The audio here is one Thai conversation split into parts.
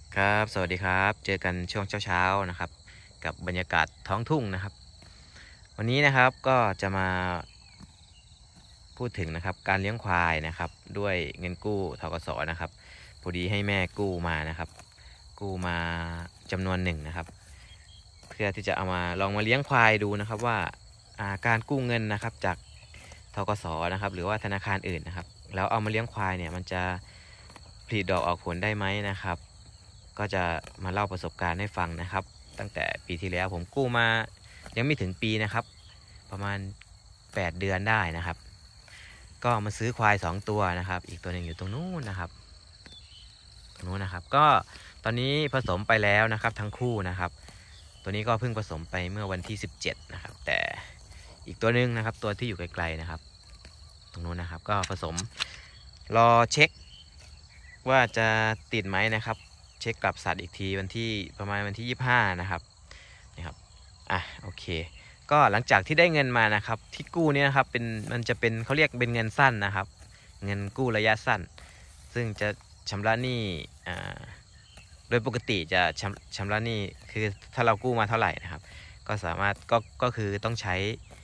ครับสวัสดีครับเจอกันช่วงเช้าๆนะครับกับบรรยากาศท้องทุ่งนะครับวันนี้นะครับก็จะมาพูดถึงนะครับการเลี้ยงควายนะครับด้วยเงินกู้ธกสนะครับพอดีให้แม่กู้มานะครับกู้มาจำนวนหนึ่งนะครับเพื่อที่จะเอามาลองมาเลี้ยงควายดูนะครับว่าการกู้เงินนะครับจากธกสนะครับหรือว่าธนาคารอื่นนะครับแล้วเอามาเลี้ยงควายเนี่ยมันจะผลิดอกออกผลได้ไหมนะครับ ก็จะมาเล่าประสบการณ์ให้ฟังนะครับตั้งแต่ปีที่แล้วผมกู้มายังไม่ถึงปีนะครับประมาณ8เดือนได้นะครับก็มาซื้อควาย2ตัวนะครับอีกตัวหนึ่งอยู่ตรงนู้นนะครับตรงนู้นนะครับก็ตอนนี้ผสมไปแล้วนะครับทั้งคู่นะครับตัวนี้ก็เพิ่งผสมไปเมื่อวันที่17นะครับแต่อีกตัวหนึ่งนะครับตัวที่อยู่ไกลๆนะครับตรงนู้นนะครับก็ผสมรอเช็คว่าจะติดไหมนะครับ เช็คกลับสัตว์อีกทีวันที่ประมาณวันที่25นะครับนี่ครับโอเคก็หลังจากที่ได้เงินมานะครับที่กู้นี้นะครับมันจะเป็นเขาเรียกเป็นเงินสั้นนะครับเงินกู้ระยะสั้นซึ่งจะชำระหนี้โดยปกติจะชำระหนี้คือถ้าเรากู้มาเท่าไหร่นะครับก็สามารถก็คือต้องใช้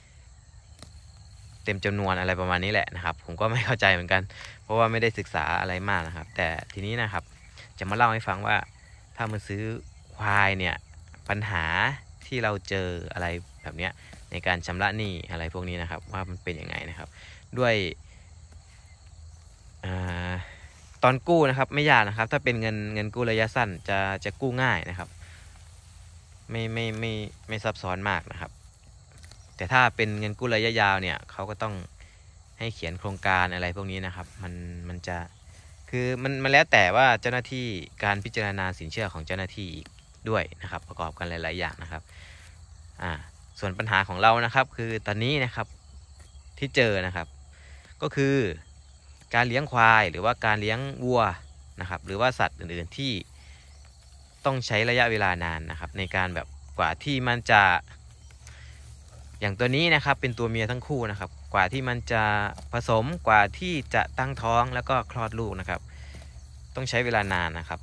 เต็มจำนวนอะไรประมาณนี้แหละนะครับผมก็ไม่เข้าใจเหมือนกันเพราะว่าไม่ได้ศึกษาอะไรมากนะครับแต่ทีนี้นะครับจะมาเล่าให้ฟังว่าถ้ามาซื้อควายเนี่ยปัญหาที่เราเจออะไรแบบเนี้ยในการชำระหนี้อะไรพวกนี้นะครับว่ามันเป็นยังไงนะครับด้วยตอนกู้นะครับไม่ยากนะครับถ้าเป็นเงินกู้ระยะสั้นจะกู้ง่ายนะครับไม่ซับซ้อนมากนะครับแต่ถ้าเป็นเงินกู้ระยะยาวเนี่ยเขาก็ต้องให้เขียนโครงการอะไรพวกนี้นะครับมันจะคือมันแล้วแต่ว่าเจ้าหน้าที่การพิจารณาสินเชื่อของเจ้าหน้าที่อีกด้วยนะครับประกอบกันหลายๆอย่างนะครับส่วนปัญหาของเรานะครับคือตอนนี้นะครับที่เจอนะครับก็คือการเลี้ยงควายหรือว่าการเลี้ยงวัวนะครับหรือว่าสัตว์อื่นๆที่ต้องใช้ระยะเวลานานนะครับในการแบบกว่าที่มันจะอย่างตัวนี้นะครับเป็นตัวเมียทั้งคู่นะครับกว่าที่มันจะผสมกว่าที่จะตั้งท้องแล้วก็คลอดลูกนะครับต้องใช้เวลานานนะครับ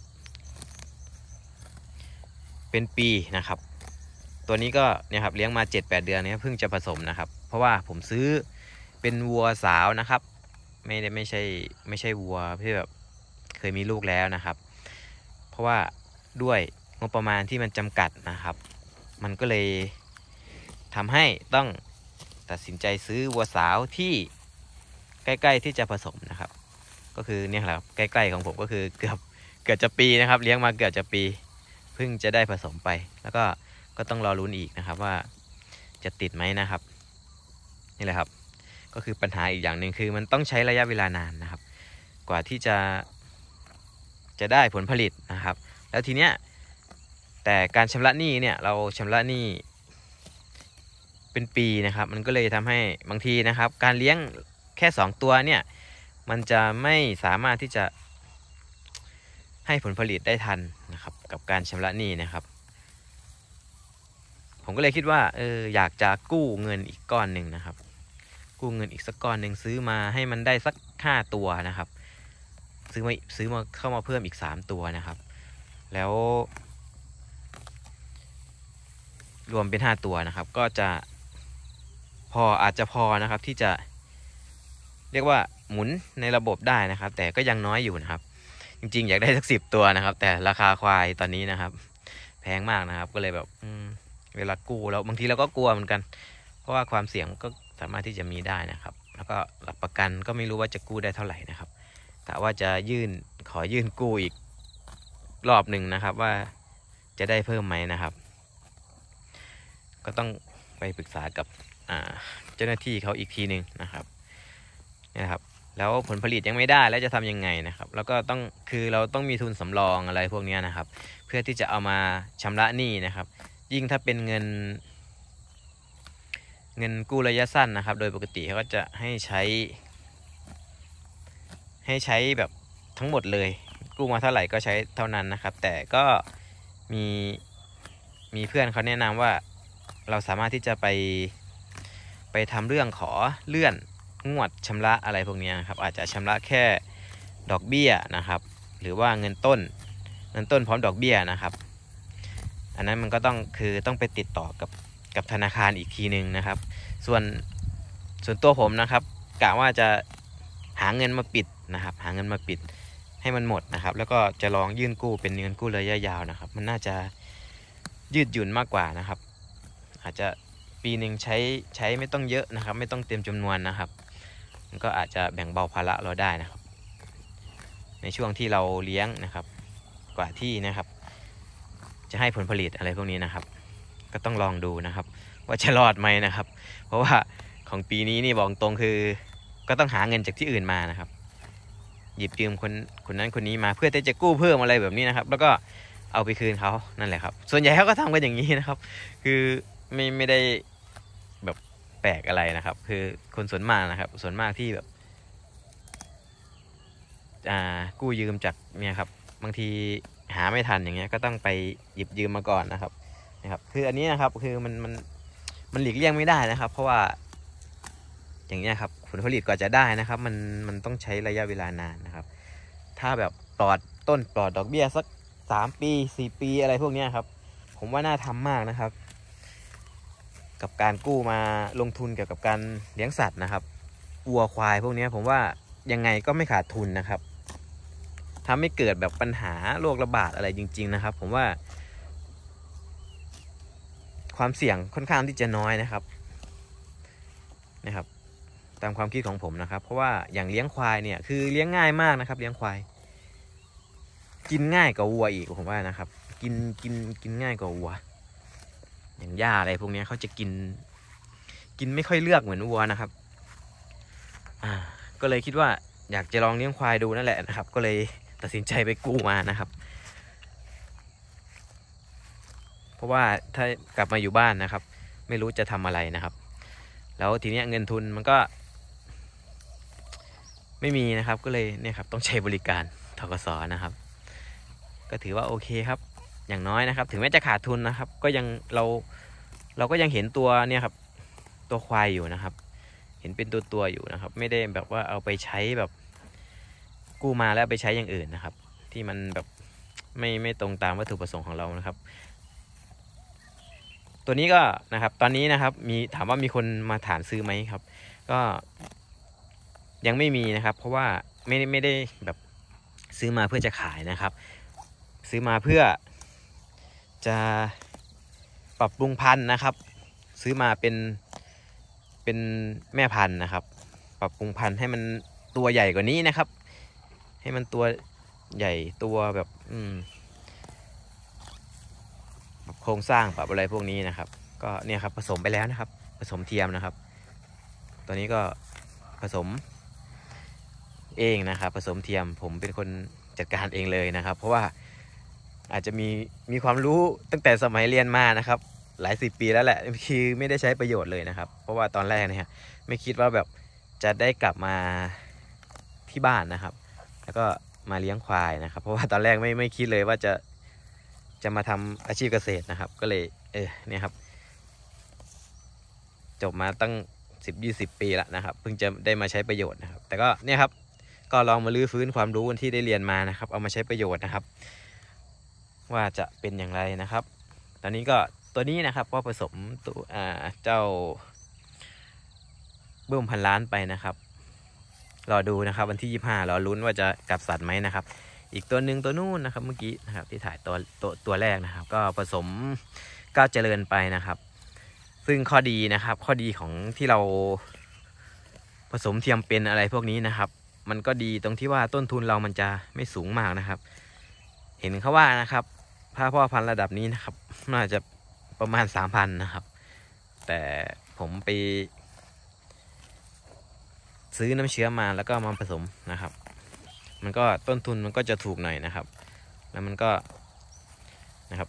เป็นปีนะครับตัวนี้ก็เนี่ยครับเลี้ยงมา 7-8 เดือนนี้เพิ่งจะผสมนะครับเพราะว่าผมซื้อเป็นวัวสาวนะครับไม่ใช่วัวที่แบบเคยมีลูกแล้วนะครับเพราะว่าด้วยงบประมาณที่มันจำกัดนะครับมันก็เลยทำให้ต้องตัดสินใจซื้อวัวสาวที่ใกล้ๆที่จะผสมนะครับก็คือเนี่ยครับใกล้ๆของผมก็คือเกือบจะปีนะครับเลี้ยงมาเกือบจะปีเพิ่งจะได้ผสมไปแล้วก็ต้องรอลุ้นอีกนะครับว่าจะติดไหมนะครับนี่แหละครับก็คือปัญหาอีกอย่างหนึ่งคือมันต้องใช้ระยะเวลานานนะครับกว่าที่จะได้ผลผลิตนะครับแล้วทีเนี้ยแต่การชำระหนี้เนี่ยเราชำระหนี้เป็นปีนะครับมันก็เลยทำให้บางทีนะครับการเลี้ยงแค่2ตัวเนี่ยมันจะไม่สามารถที่จะให้ผลผลิตได้ทันนะครับกับการชำระหนี้นะครับผมก็เลยคิดว่าอยากจะกู้เงินอีกก้อนหนึ่งนะครับกู้เงินอีกสักก้อนหนึ่งซื้อมาให้มันได้สัก5ตัวนะครับซื้อมาเข้ามาเพิ่มอีก3ตัวนะครับแล้วรวมเป็น5ตัวนะครับก็จะอาจจะพอนะครับที่จะเรียกว่าหมุนในระบบได้นะครับแต่ก็ยังน้อยอยู่นะครับจริงๆอยากได้สัก10ตัวนะครับแต่ราคาควายตอนนี้นะครับแพงมากนะครับก็เลยแบบเวลากู้แล้วบางทีเราก็กลัวเหมือนกันเพราะว่าความเสี่ยงก็สามารถที่จะมีได้นะครับแล้วก็หลักประกันก็ไม่รู้ว่าจะกู้ได้เท่าไหร่นะครับกะว่าจะขอยื่นกู้อีกรอบหนึ่งนะครับว่าจะได้เพิ่มไหมนะครับก็ต้องไปปรึกษากับเจ้าหน้าที่เขาอีกทีหนึ่งนะครับนะครับแล้วผลผลิตยังไม่ได้แล้วจะทำยังไงนะครับแล้วก็คือเราต้องมีทุนสำรองอะไรพวกนี้นะครับเพื่อที่จะเอามาชำระหนี้นะครับยิ่งถ้าเป็นเงินกู้ระยะสั้นนะครับโดยปกติเขาก็จะให้ใช้แบบทั้งหมดเลยกู้มาเท่าไหร่ก็ใช้เท่านั้นนะครับแต่ก็มีเพื่อนเขาแนะนำว่าเราสามารถที่จะไปทำเรื่องขอเลื่อนงวดชำระอะไรพวกนี้นะครับอาจจะชำระแค่ดอกเบี้ยนะครับหรือว่าเงินต้นเงินต้นพร้อมดอกเบี้ยนะครับอันนั้นมันก็ต้องไปติดต่อกับธนาคารอีกทีนึงนะครับส่วนตัวผมนะครับกะว่าจะหาเงินมาปิดนะครับหาเงินมาปิดให้มันหมดนะครับแล้วก็จะลองยื่นกู้เป็นเงินกู้ระยะยาวนะครับมันน่าจะยืดหยุ่นมากกว่านะครับอาจจะปีหนึ่งใช้ไม่ต้องเยอะนะครับไม่ต้องเต็มจำนวนนะครับมันก็อาจจะแบ่งเบาภาระเราได้นะครับในช่วงที่เราเลี้ยงนะครับกว่าที่นะครับจะให้ผลผลิตอะไรพวกนี้นะครับก็ต้องลองดูนะครับว่าจะรอดไหมนะครับเพราะว่าของปีนี้นี่บอกตรงคือก็ต้องหาเงินจากที่อื่นมานะครับหยิบยืมคนนั้นคนนี้มาเพื่อที่จะกู้เพิ่มอะไรแบบนี้นะครับแล้วก็เอาไปคืนเขานั่นแหละครับส่วนใหญ่เขาก็ทำกันอย่างนี้นะครับคือไม่ได้แบบแปลกอะไรนะครับคือคนส่วนมากนะครับส่วนมากที่แบบกู้ยืมจากเนี่ยครับบางทีหาไม่ทันอย่างเงี้ยก็ต้องไปหยิบยืมมาก่อนนะครับคืออันนี้นะครับคือมันหลีกเลี่ยงไม่ได้นะครับเพราะว่าอย่างเงี้ยครับผลผลิตกว่าจะได้นะครับมันต้องใช้ระยะเวลานานนะครับถ้าแบบปลอดต้นปลอดดอกเบี้ยสัก3 ปี4 ปีอะไรพวกนี้ครับผมว่าน่าทำมากนะครับกับการกู้มาลงทุนเกี่ยวกับการเลี้ยงสัตว์นะครับวัวควายพวกนี้ผมว่ายังไงก็ไม่ขาดทุนนะครับทำให้เกิดแบบปัญหาโรคระบาดอะไรจริงๆนะครับผมว่าความเสี่ยงค่อนข้างที่จะน้อยนะครับตามความคิดของผมนะครับเพราะว่าอย่างเลี้ยงควายเนี่ยคือเลี้ยงง่ายมากนะครับเลี้ยงควายกินง่ายกว่าวัวอีกผมว่านะครับกินง่ายกว่าวัวอย่างหญ้าอะไรพวกนี้เขาจะกินไม่ค่อยเลือกเหมือนวัวนะครับก็เลยคิดว่าอยากจะลองเลี้ยงควายดูนั่นแหละนะครับก็เลยตัดสินใจไปกู้มานะครับเพราะว่าถ้ากลับมาอยู่บ้านนะครับไม่รู้จะทำอะไรนะครับแล้วทีนี้เงินทุนมันก็ไม่มีนะครับก็เลยเนี่ยครับต้องใช้บริการธกส.นะครับก็ถือว่าโอเคครับอย่างน้อยนะครับถึงแม้จะขาดทุนนะครับก็ยังเราก็ยังเห็นตัวเนี่ยครับตัวควายอยู่นะครับเห็นเป็นตัวอยู่นะครับไม่ได้แบบว่าเอาไปใช้แบบกู้มาแล้วไปใช้อย่างอื่นนะครับที่มันแบบไม่ตรงตามวัตถุประสงค์ของเรานะครับตัวนี้ก็นะครับตอนนี้นะครับถามว่ามีคนมาถามซื้อไหมครับก็ยังไม่มีนะครับเพราะว่าไม่ได้แบบซื้อมาเพื่อจะขายนะครับซื้อมาเพื่อจะปรับปรุงพันธุ์นะครับซื้อมาเป็นแม่พันธุ์นะครับปรับปรุงพันธุ์ให้มันตัวใหญ่กว่านี้นะครับให้มันตัวใหญ่ตัวแบบโครงสร้างปรับอะไรพวกนี้นะครับก็เนี่ยครับผสมไปแล้วนะครับผสมเทียมนะครับตอนนี้ก็ผสมเองนะครับผสมเทียมผมเป็นคนจัดการเองเลยนะครับเพราะว่าอาจจะมีความรู้ตั้งแต่สมัยเรียนมานะครับหลาย10 ปีแล้วแหละคือไม่ได้ใช้ประโยชน์เลยนะครับเพราะว่าตอนแรกเนี่ยไม่คิดว่าแบบจะได้กลับมาที่บ้านนะครับแล้วก็มาเลี้ยงควายนะครับเพราะว่าตอนแรกไม่คิดเลยว่าจะมาทำอาชีพเกษตรนะครับก็เลยเนี่ยครับจบมาตั้ง10-20 ปีแล้วนะครับเพิ่งจะได้มาใช้ประโยชน์นะครับแต่ก็เนี่ยครับก็ลองมาลื้อฟื้นความรู้ที่ได้เรียนมานะครับเอามาใช้ประโยชน์นะครับว่าจะเป็นอย่างไรนะครับตอนนี้ก็ตัวนี้นะครับก็ผสมตัวเจ้าเบิ้มพันล้านไปนะครับรอดูนะครับวันที่25รอลุ้นว่าจะกลับสัตว์ไหมนะครับอีกตัวหนึ่งตัวนู้นนะครับเมื่อกี้นะครับที่ถ่ายตัวแรกนะครับก็ผสมก้าวเจริญไปนะครับซึ่งข้อดีนะครับข้อดีของที่เราผสมเทียมเป็นอะไรพวกนี้นะครับมันก็ดีตรงที่ว่าต้นทุนเรามันจะไม่สูงมากนะครับเห็นเขาว่านะครับผ้าพ่อพันธุ์ระดับนี้นะครับน่าจะประมาณ 3,000 นะครับแต่ผมไปซื้อน้ำเชื้อมาแล้วก็มาผสมนะครับมันก็ต้นทุนมันก็จะถูกหน่อยนะครับแล้วมันก็นะครับ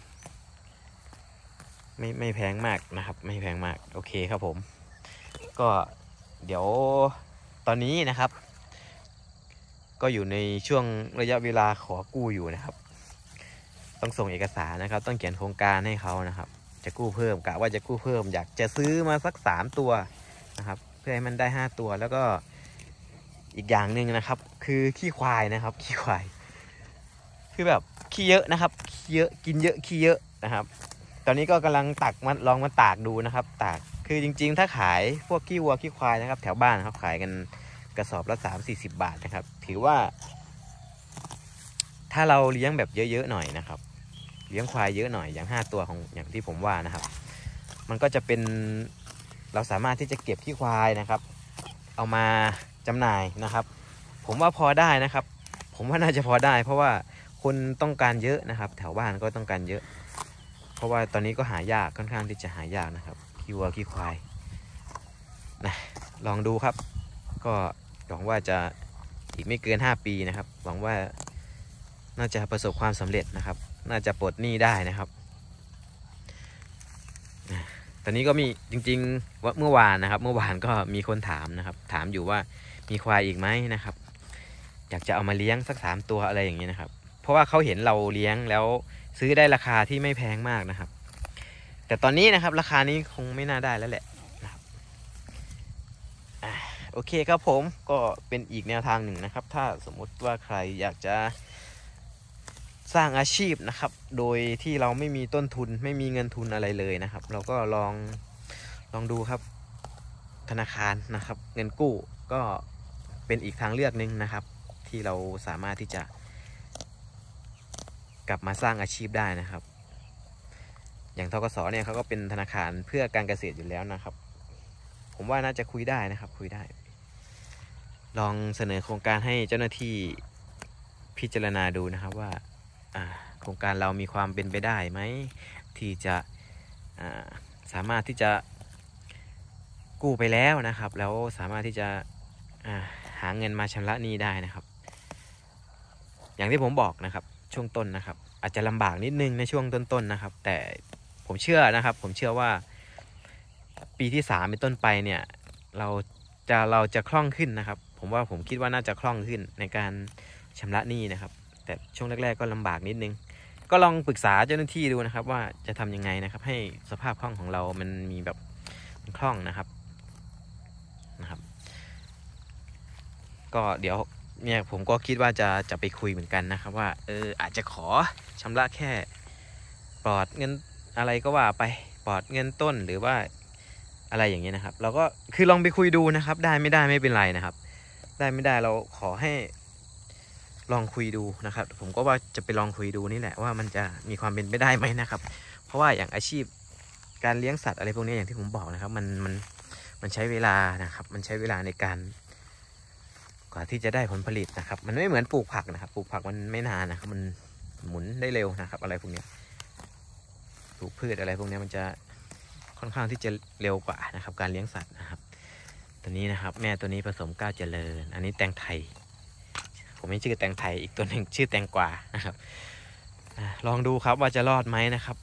ไม่แพงมากนะครับไม่แพงมากโอเคครับผมก็เดี๋ยวตอนนี้นะครับก็อยู่ในช่วงระยะเวลาขอกู้อยู่นะครับต้องส่งเอกสารนะครับต้องเขียนโครงการให้เขานะครับจะกู้เพิ่มกะว่าจะกู้เพิ่มอยากจะซื้อมาสัก3 ตัวนะครับเพื่อให้มันได้5 ตัวแล้วก็อีกอย่างหนึ่งนะครับคือขี้ควายนะครับขี้ควายคือแบบขี้เยอะนะครับขี้เยอะกินเยอะขี้เยอะนะครับตอนนี้ก็กำลังตักมาลองมาตากดูนะครับตากคือจริงๆถ้าขายพวกขี้วัวขี้ควายนะครับแถวบ้านเขาขายกันกระสอบละ30-40 บาทนะครับถือว่าถ้าเราเลี้ยงแบบเยอะๆหน่อยนะครับเลี้ยงควายเยอะหน่อยอย่าง5 ตัวของอย่างที่ผมว่านะครับมันก็จะเป็นเราสามารถที่จะเก็บขี้ควายนะครับเอามาจำหน่ายนะครับผมว่าพอได้นะครับผมว่าน่าจะพอได้เพราะว่าคนต้องการเยอะนะครับแถวบ้านก็ต้องการเยอะเพราะว่าตอนนี้ก็หายากค่อนข้างที่จะหายากนะครับขี้วัวขี้ควายนะลองดูครับก็หวังว่าจะอีกไม่เกิน5 ปีนะครับหวังว่าน่าจะประสบความสำเร็จนะครับน่าจะปลดหนี้ได้นะครับตอนนี้ก็มีจริงๆว่าเมื่อวานนะครับเมื่อวานก็มีคนถามนะครับถามอยู่ว่ามีควายอีกไหมนะครับอยากจะเอามาเลี้ยงสัก3 ตัวอะไรอย่างนี้นะครับเพราะว่าเขาเห็นเราเลี้ยงแล้วซื้อได้ราคาที่ไม่แพงมากนะครับแต่ตอนนี้นะครับราคานี้คงไม่น่าได้แล้วแหละนะครับโอเคครับผมก็เป็นอีกแนวทางหนึ่งนะครับถ้าสมมุติว่าใครอยากจะสร้างอาชีพนะครับโดยที่เราไม่มีต้นทุนไม่มีเงินทุนอะไรเลยนะครับเราก็ลองดูครับธนาคารนะครับเงินกู้ก็เป็นอีกทางเลือกหนึ่งนะครับที่เราสามารถที่จะกลับมาสร้างอาชีพได้นะครับอย่างธกสเนี่ยเขาก็เป็นธนาคารเพื่อการเกษตรอยู่แล้วนะครับผมว่าน่าจะคุยได้นะครับคุยได้ลองเสนอโครงการให้เจ้าหน้าที่พิจารณาดูนะครับว่าโครงการเรามีความเป็นไปได้ไหมที่จะสามารถที่จะกู้ไปแล้วนะครับแล้วสามารถที่จะหาเงินมาชำระหนี้ได้นะครับอย่างที่ผมบอกนะครับช่วงต้นนะครับอาจจะลำบากนิดนึงในช่วงต้นๆนะครับแต่ผมเชื่อนะครับผมเชื่อว่าปีที่3เป็นต้นไปเนี่ยเราจะคล่องขึ้นนะครับผมคิดว่าน่าจะคล่องขึ้นในการชำระหนี้นะครับแต่ช่วงแรกๆก็ลำบากนิดนึงก็ลองปรึกษาเจ้าหน้าที่ดูนะครับว่าจะทำยังไงนะครับให้สภาพคล่องของเรามันมีแบบคล่องนะครับก็เดี๋ยวเนี่ยผมก็คิดว่าจะไปคุยเหมือนกันนะครับว่าอาจจะขอชำระแค่ปลอดเงินอะไรก็ว่าไปปลอดเงินต้นหรือว่าอะไรอย่างเงี้ยนะครับเราก็คือลองไปคุยดูนะครับได้ไม่ได้ไม่เป็นไรนะครับได้ไม่ได้เราขอให้ลองคุยดูนะครับผมก็ว่าจะไปลองคุยดูนี่แหละว่ามันจะมีความเป็นไปได้ไหมนะครับเพราะว่าอย่างอาชีพการเลี้ยงสัตว์อะไรพวกนี้อย่างที่ผมบอกนะครับมันใช้เวลานะครับมันใช้เวลาในการกว่าที่จะได้ผลผลิตนะครับมันไม่เหมือนปลูกผักนะครับปลูกผักมันไม่นานนะครับมันหมุนได้เร็วนะครับอะไรพวกนี้ปลูกพืชอะไรพวกนี้มันจะค่อนข้างที่จะเร็วกว่านะครับการเลี้ยงสัตว์นะครับตัวนี้นะครับแม่ตัวนี้ผสมก้าวเจริญอันนี้แตงไทยผมไม่ชื่อแตงไทยอีกตัวหนึ่งชื่อแตงกวานะครับลองดูครับว่าจะรอดไหมนะครับ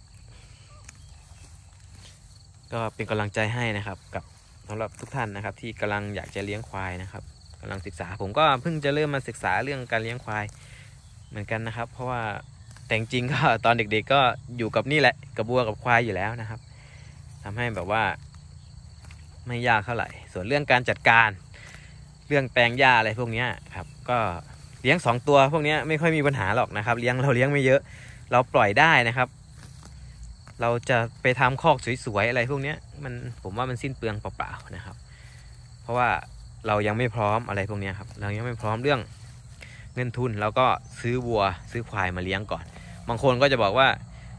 ก็เป็นกำลังใจให้นะครับกับสำหรับทุกท่านนะครับที่กำลังอยากจะเลี้ยงควายนะครับกำลังศึกษาผมก็เพิ่งจะเริ่มมาศึกษาเรื่องการเลี้ยงควายเหมือนกันนะครับเพราะว่าแต่จริงก็ตอนเด็กๆก็อยู่กับนี่แหละกับวัวกับควายอยู่แล้วนะครับทำให้แบบว่าไม่ยากเท่าไหร่ส่วนเรื่องการจัดการเรื่องแปลงหญ้าอะไรพวกนี้ครับก็เลี้ยง2 ตัวพวกนี้ไม่ค่อยมีปัญหาหรอกนะครับเราเลี้ยงไม่เยอะเราปล่อยได้นะครับเราจะไปทำคอกสวยๆอะไรพวกนี้ผมว่ามันสิ้นเปลืองเปล่าๆนะครับเพราะว่าเรายังไม่พร้อมอะไรพวกนี้ครับเรายังไม่พร้อมเรื่องเงินทุนเราก็ซื้อวัวซื้อควายมาเลี้ยงก่อนบางคนก็จะบอกว่า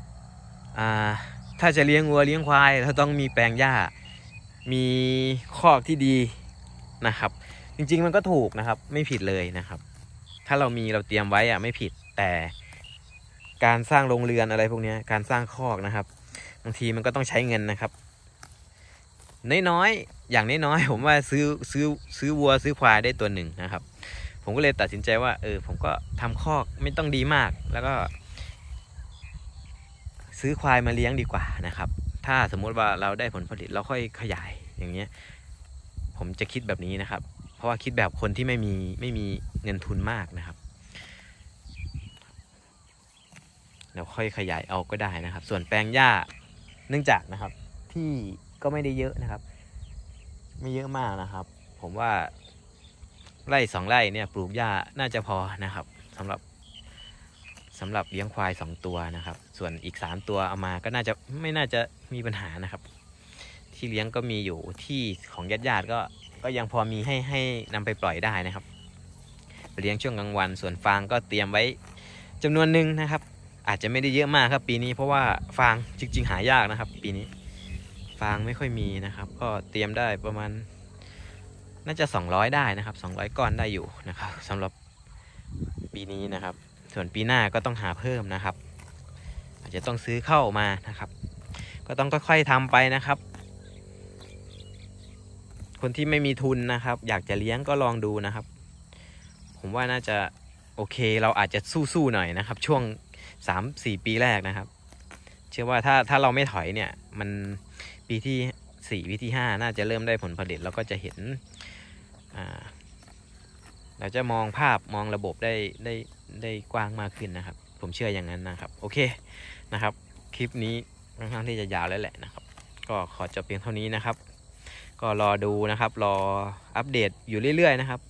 ถ้าจะเลี้ยงวัวเลี้ยงควายเราต้องมีแปลงหญ้ามีคอกที่ดีนะครับจริงๆมันก็ถูกนะครับไม่ผิดเลยนะครับถ้าเราเตรียมไว้ไม่ผิดแต่การสร้างโรงเรือนอะไรพวกนี้การสร้างคอกนะครับบางทีมันก็ต้องใช้เงินนะครับน้อยๆอย่างน้อยๆผมว่าซื้อวัวซื้อควายได้ตัวหนึ่งนะครับผมก็เลยตัดสินใจว่าผมก็ทำคอกไม่ต้องดีมากแล้วก็ซื้อควายมาเลี้ยงดีกว่านะครับถ้าสมมุติว่าเราได้ผลผลิตเราค่อยขยายอย่างเงี้ยผมจะคิดแบบนี้นะครับเพราะว่าคิดแบบคนที่ไม่มีเงินทุนมากนะครับเราค่อยขยายเอาก็ได้นะครับส่วนแปลงหญ้าเนื่องจากนะครับที่ก็ไม่ได้เยอะนะครับไม่เยอะมากนะครับผมว่า1-2 ไร่เนี่ยปลูกหญ้าน่าจะพอนะครับสำหรับสำหรับเลี้ยงควาย2ตัวนะครับส่วนอีก3ตัวเอามาก็ไม่น่าจะมีปัญหานะครับที่เลี้ยงก็มีอยู่ที่ของญาติก็ยังพอมีให้นำไปปล่อยได้นะครับเลี้ยงช่วงกลางวันส่วนฟางก็เตรียมไว้จำนวนหนึ่งนะครับอาจจะไม่ได้เยอะมากครับปีนี้เพราะว่าฟางจริงๆหายากนะครับปีนี้ฟางไม่ค่อยมีนะครับก็เตรียมได้ประมาณน่าจะ200ได้นะครับ200ก้อนได้อยู่นะครับสำหรับปีนี้นะครับส่วนปีหน้าก็ต้องหาเพิ่มนะครับอาจจะต้องซื้อเข้ามานะครับก็ต้องค่อยๆทำไปนะครับคนที่ไม่มีทุนนะครับอยากจะเลี้ยงก็ลองดูนะครับผมว่าน่าจะโอเคเราอาจจะสู้ๆหน่อยนะครับช่วง 3-4 ปีแรกนะครับเชื่อว่าถ้าเราไม่ถอยเนี่ยมันปีที่4ปีที่5น่าจะเริ่มได้ผลผลิตแล้วก็จะเห็นเราจะมองภาพมองระบบได้กว้างมากขึ้นนะครับผมเชื่ออย่างนั้นนะครับโอเคนะครับคลิปนี้ค่อนข้างที่จะยาวแล้วแหละนะครับก็ขอจบเพียงเท่านี้นะครับก็รอดูนะครับรออัปเดตอยู่เรื่อยๆนะครับ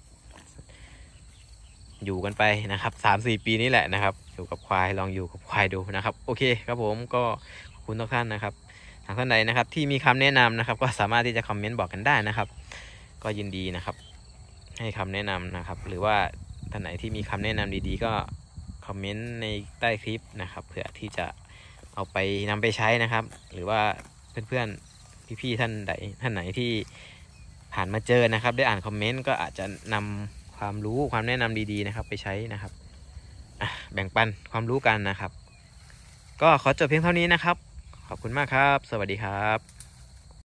อยู่กันไปนะครับ 3-4 ปีนี้แหละนะครับอยู่กับควายลองอยู่กับควายดูนะครับโอเคครับผมก็ขอบคุณทุกท่านนะครับทางท่านใดนะครับที่มีคำแนะนำนะครับก็สามารถที่จะคอมเมนต์บอกกันได้นะครับก็ยินดีนะครับให้คำแนะนำนะครับหรือว่าท่านไหนที่มีคำแนะนำดีๆก็คอมเมนต์ในใต้คลิปนะครับเผื่อที่จะเอาไปนำไปใช้นะครับหรือว่าเพื่อนๆพี่ๆท่านไหนที่ผ่านมาเจอนะครับได้อ่านคอมเมนต์ก็อาจจะนำความรู้ความแนะนำดีๆนะครับไปใช้นะครับแบ่งปันความรู้กันนะครับก็ขอจบเพียงเท่านี้นะครับขอบคุณมากครับสวัสดีครับ